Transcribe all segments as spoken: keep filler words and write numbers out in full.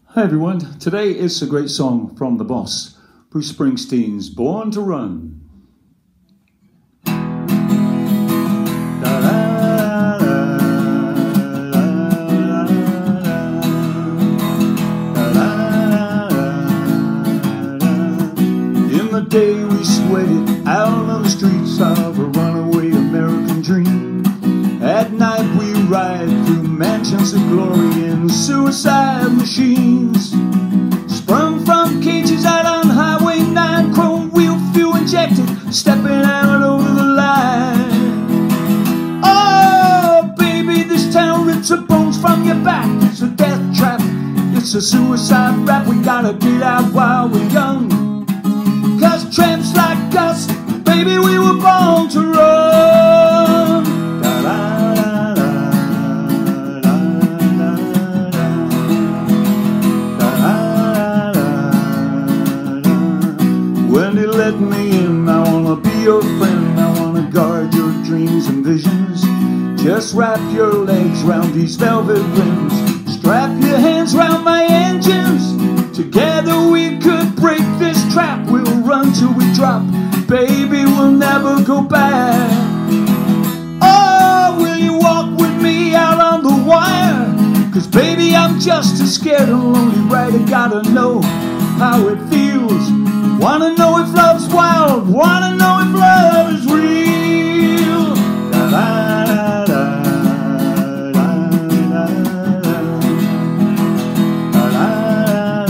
Hi everyone, today is a great song from the boss, Bruce Springsteen's Born to Run. In the day we sweated out on the streets of a runaway American dream. At night we ride through mansions of glory in suicide machines. Sprung from cages out on Highway nine, chrome wheel fuel injected, stepping out over the line. Oh baby, this town rips the bones from your back. It's a death trap, it's a suicide rap. We gotta get out while we're young, 'cause tramps like us, baby, we were born to run. Wendy, let me in, I wanna be your friend, I wanna guard your dreams and visions. Just wrap your legs round these velvet rims, strap your hands round my engines. Together we could break this trap, we'll run till we drop, baby, we'll never go back. Oh, will you walk with me out on the wire? 'Cause baby, I'm just as scared and lonely, right? I gotta know how it feels. Wanna know if love's wild, wanna know if love is real. Da, da, da, da, da, da, da,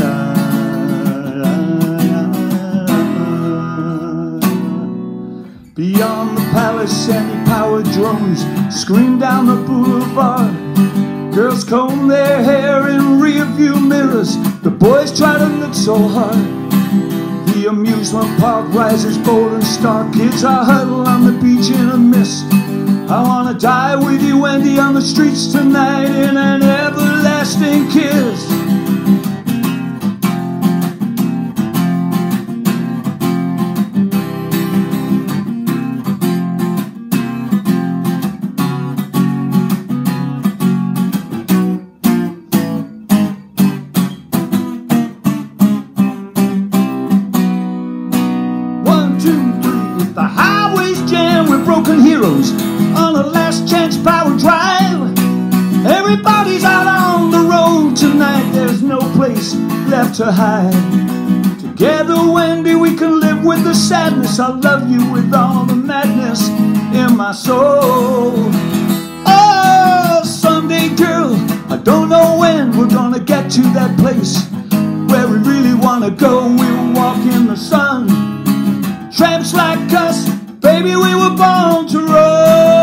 da, da. Beyond the palace, anti-powered drones scream down the boulevard. Girls comb their hair in rear-view mirrors, the boys try to look so hard. The amusement park rises bold and stark, kids are huddled on the beach in a mist. I wanna die with you, Wendy, on the streets tonight in an everlasting kiss. The highways jam with broken heroes on a last chance power drive. Everybody's out on the road tonight, there's no place left to hide. Together, Wendy, we can live with the sadness. I love you with all the madness in my soul. Oh, someday, girl, I don't know when we're gonna get to that place where we really wanna go. We'll walk in the sun, tramps like us, baby, we were born to run.